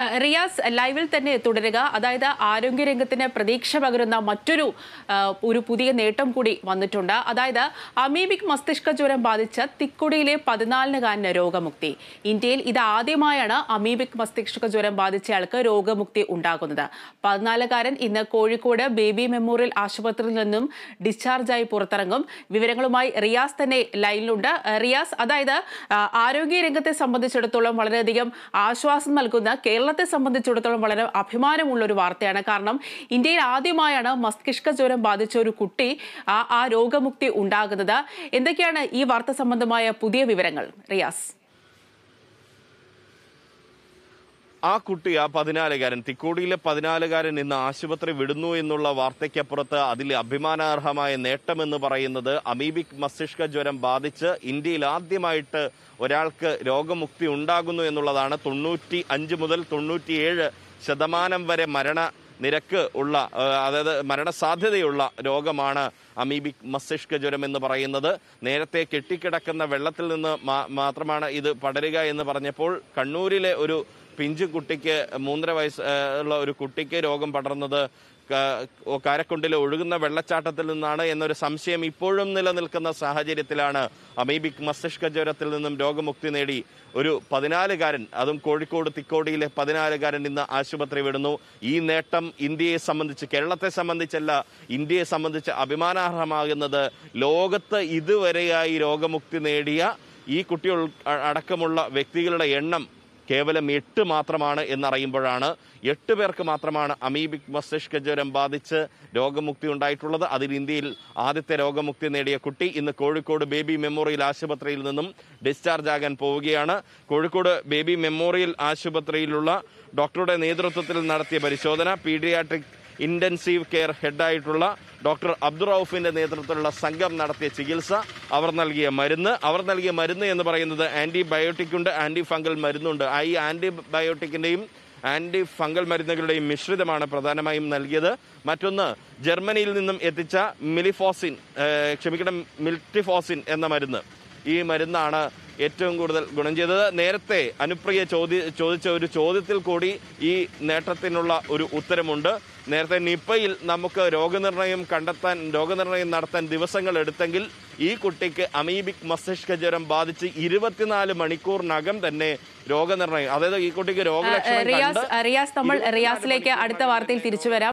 റിയാസ് ലൈവിൽ തന്നെ തുടരുക. അതായത് ആരോഗ്യരംഗത്തിന് പ്രതീക്ഷ പകരുന്ന ഒരു പുതിയ നേട്ടം കൂടി വന്നിട്ടുണ്ട്. അതായത് അമീബിക് മസ്തിഷ്ക ജ്വരം ബാധിച്ച തിക്കുടിയിലെ 14-കാരന് രോഗമുക്തി. ഇന്ത്യയിൽ ഇത് ആദ്യമായാണ് അമീബിക് മസ്തിഷ്ക ജ്വരം ബാധിച്ചയാൾക്ക് രോഗമുക്തി ഉണ്ടാകുന്നത്. 14-കാരൻ ഇന്ന് കോഴിക്കോട് ബേബി മെമ്മോറിയൽ ആശുപത്രിയിൽ നിന്നും ഡിസ്ചാർജായി പുറത്തിറങ്ങും. വിവരങ്ങളുമായി റിയാസ് തന്നെ ലൈനിലുണ്ട്. റിയാസ്, അതായത് ആരോഗ്യരംഗത്തെ സംബന്ധിച്ചിടത്തോളം വളരെയധികം ആശ്വാസം നൽകുന്ന, കേരളത്തെ സംബന്ധിച്ചിടത്തോളം വളരെ അഭിമാനമുള്ള ഒരു വാർത്തയാണ്. കാരണം ഇന്ത്യയിൽ ആദ്യമായാണ് മസ്തിഷ്ക ജ്വരം ബാധിച്ച ഒരു കുട്ടി ആ രോഗമുക്തി ഉണ്ടാകുന്നത്. എന്തൊക്കെയാണ് ഈ വാർത്ത സംബന്ധമായ പുതിയ വിവരങ്ങൾ, റിയാസ്? ആ കുട്ടി, ആ 14-കാരൻ, തിക്കോടിയിലെ 14-കാരൻ ഇന്ന് ആശുപത്രി വിടുന്നു എന്നുള്ള വാർത്തയ്ക്കപ്പുറത്ത് അതിൽ അഭിമാനാർഹമായ നേട്ടമെന്ന് പറയുന്നത് അമീബിക് മസ്തിഷ്ക ജ്വരം ബാധിച്ച് ഇന്ത്യയിൽ ആദ്യമായിട്ട് ഒരാൾക്ക് രോഗമുക്തി ഉണ്ടാകുന്നു എന്നുള്ളതാണ്. 95 മുതൽ 97% വരെ നിരക്ക് ഉള്ള, അതായത് മരണസാധ്യതയുള്ള രോഗമാണ് അമീബിക് മസ്തിഷ്ക ജ്വരം എന്ന് പറയുന്നത്. നേരത്തെ കെട്ടിക്കിടക്കുന്ന വെള്ളത്തിൽ നിന്ന് മാത്രമാണ് ഇത് പടരുക എന്ന് പറഞ്ഞപ്പോൾ കണ്ണൂരിലെ ഒരു പിഞ്ചു കുട്ടിക്ക്, 3.5 വയസ്സുള്ള ഒരു കുട്ടിക്ക് രോഗം പടർന്നത് കാരക്കുണ്ടിലെ ഒഴുകുന്ന വെള്ളച്ചാട്ടത്തിൽ നിന്നാണ് എന്നൊരു സംശയം ഇപ്പോഴും നിലനിൽക്കുന്ന സാഹചര്യത്തിലാണ് അമീബിക് മസ്തിഷ്ക ജ്വരത്തിൽ നിന്നും രോഗമുക്തി നേടി ഒരു 14-കാരൻ, അതും കോഴിക്കോട് തിക്കോടിയിലെ 14-കാരൻ ഇന്ന് ആശുപത്രി വിടുന്നു. ഈ നേട്ടം ഇന്ത്യയെ സംബന്ധിച്ച്, കേരളത്തെ സംബന്ധിച്ചല്ല, ഇന്ത്യയെ സംബന്ധിച്ച് അഭിമാനാർഹമാകുന്നത് ലോകത്ത് ഇതുവരെയായി രോഗമുക്തി നേടിയ ഈ കുട്ടികൾ അടക്കമുള്ള വ്യക്തികളുടെ എണ്ണം കേവലം 8 മാത്രമാണ് എന്നറിയുമ്പോഴാണ്. 8 പേർക്ക് മാത്രമാണ് അമീബിക് മസ്തിഷ്ക ജ്വരം ബാധിച്ച് രോഗമുക്തി ഉണ്ടായിട്ടുള്ളത്. അതിൽ ഇന്ത്യയിൽ ആദ്യത്തെ രോഗമുക്തി നേടിയ കുട്ടി ഇന്ന് കോഴിക്കോട് ബേബി മെമ്മോറിയൽ ആശുപത്രിയിൽ നിന്നും ഡിസ്ചാർജ് ആകാൻ പോവുകയാണ്. കോഴിക്കോട് ബേബി മെമ്മോറിയൽ ആശുപത്രിയിലുള്ള ഡോക്ടറുടെ നേതൃത്വത്തിൽ നടത്തിയ പരിശോധന, പീഡിയാട്രിക് ഇന്റൻസീവ് കെയർ ഹെഡായിട്ടുള്ള ഡോക്ടർ അബ്ദുറൌഫിന്റെ നേതൃത്വത്തിലുള്ള സംഘം നടത്തിയ ചികിത്സ, അവർ നൽകിയ മരുന്ന് എന്ന് പറയുന്നത് ആന്റിബയോട്ടിക് ഉണ്ട്, ആന്റി ഫംഗൽ മരുന്നുണ്ട്. ഈ ആന്റിബയോട്ടിക്കിന്റെയും ആന്റി ഫംഗൽ മരുന്നുകളുടെയും മിശ്രിതമാണ് പ്രധാനമായും നൽകിയത്. മറ്റൊന്ന് ജർമ്മനിയിൽ നിന്നും എത്തിച്ച മിൽറ്റിഫോസിൻ എന്ന മരുന്ന്. ഈ മരുന്നാണ് ഏറ്റവും കൂടുതൽ ഗുണം ചെയ്തത്. നേരത്തെ അനുപ്രിയ ചോദിച്ച ഒരു ചോദ്യത്തിൽ കൂടി ഈ നേട്ടത്തിനുള്ള ഒരു ഉത്തരമുണ്ട്. നേരത്തെ നിപ്പയിൽ നമുക്ക് രോഗനിർണയം നടത്താൻ ദിവസങ്ങൾ എടുത്തെങ്കിൽ ഈ കുട്ടിക്ക് അമീബിക് മസ്തിഷ്ക ജ്വരം ബാധിച്ച് 24 മണിക്കൂറിനകം തന്നെ രോഗനിർണയം, അതായത് ഈ കുട്ടിക്ക് രോഗലക്ഷണം റിയാസ്, നമ്മൾ റിയാസിലേക്ക് അടുത്ത വാർത്തയിൽ തിരിച്ചു വരാം.